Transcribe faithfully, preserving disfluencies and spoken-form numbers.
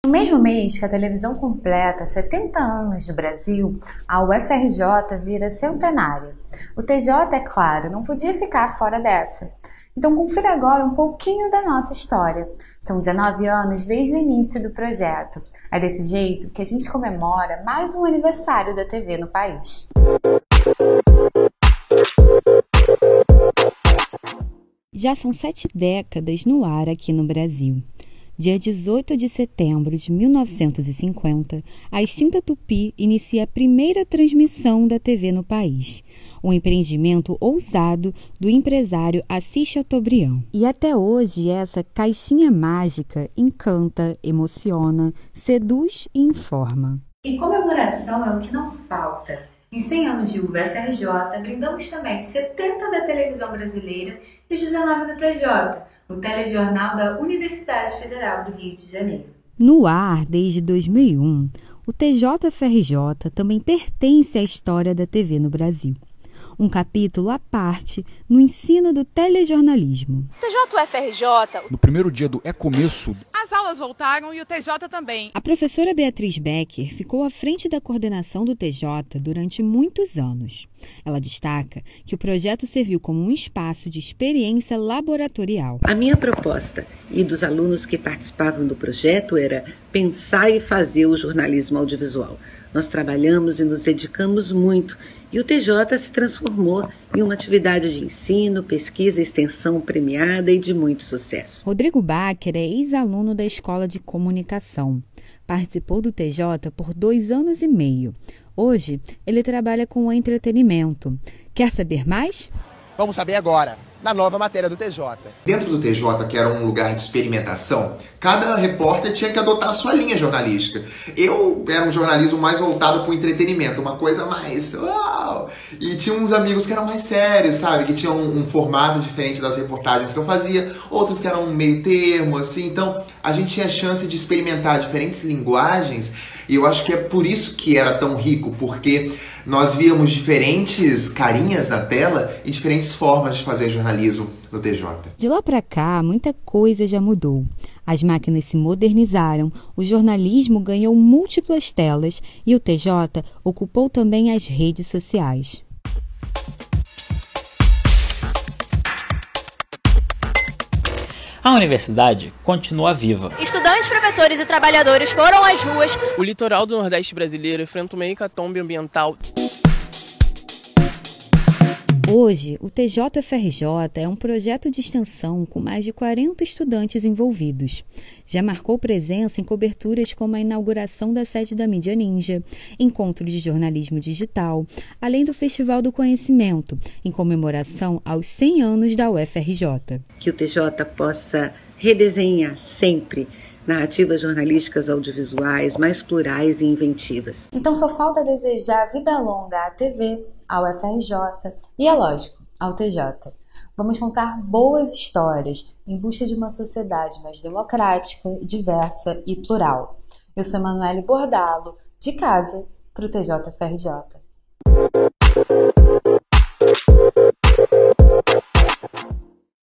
No mesmo mês que a televisão completa setenta anos do Brasil, a U F R J vira centenária. O T J, é claro, não podia ficar fora dessa. Então confira agora um pouquinho da nossa história. São dezenove anos desde o início do projeto. É desse jeito que a gente comemora mais um aniversário da T V no país. Já são sete décadas no ar aqui no Brasil. Dia dezoito de setembro de mil novecentos e cinquenta, a extinta Tupi inicia a primeira transmissão da T V no país, um empreendimento ousado do empresário Assis Chateaubriand. E até hoje essa caixinha mágica encanta, emociona, seduz e informa. E comemoração é o que não falta. Em cem anos de U F R J, brindamos também setenta da televisão brasileira e os dezenove da T J, o telejornal da Universidade Federal do Rio de Janeiro. No ar desde dois mil e um, o T J F R J também pertence à história da T V no Brasil. Um capítulo à parte no ensino do telejornalismo. T J F R J. No primeiro dia do É Começo, as aulas voltaram e o T J também. A professora Beatriz Becker ficou à frente da coordenação do T J durante muitos anos. Ela destaca que o projeto serviu como um espaço de experiência laboratorial. A minha proposta e dos alunos que participavam do projeto era pensar e fazer o jornalismo audiovisual. Nós trabalhamos e nos dedicamos muito e o T J se transformou em uma atividade de ensino, pesquisa e extensão premiada e de muito sucesso. Rodrigo Bacher é ex-aluno da Escola de Comunicação. Participou do T J por dois anos e meio. Hoje, ele trabalha com o entretenimento. Quer saber mais? Vamos saber agora, na nova matéria do T J. Dentro do T J, que era um lugar de experimentação, cada repórter tinha que adotar a sua linha jornalística. Eu era um jornalismo mais voltado para o entretenimento, uma coisa mais... Uau! E tinha uns amigos que eram mais sérios, sabe? Que tinham um, um formato diferente das reportagens que eu fazia, outros que eram um meio termo, assim. Então, a gente tinha a chance de experimentar diferentes linguagens e eu acho que é por isso que era tão rico, porque nós víamos diferentes carinhas na tela e diferentes formas de fazer jornalismo no T J. De lá para cá, muita coisa já mudou. As máquinas se modernizaram, o jornalismo ganhou múltiplas telas e o T J ocupou também as redes sociais. A universidade continua viva. Estudantes, professores e trabalhadores foram às ruas. O litoral do Nordeste brasileiro enfrenta uma hecatombe ambiental. Hoje, o T J F R J é um projeto de extensão com mais de quarenta estudantes envolvidos. Já marcou presença em coberturas como a inauguração da sede da Mídia Ninja, encontros de jornalismo digital, além do Festival do Conhecimento, em comemoração aos cem anos da U F R J. Que o T J possa redesenhar sempre narrativas jornalísticas audiovisuais mais plurais e inventivas. Então só falta desejar vida longa à T V, ao U F R J e, é lógico, ao T J. Vamos contar boas histórias em busca de uma sociedade mais democrática, diversa e plural. Eu sou Emanuele Bordalo, de casa, para o T J F R J.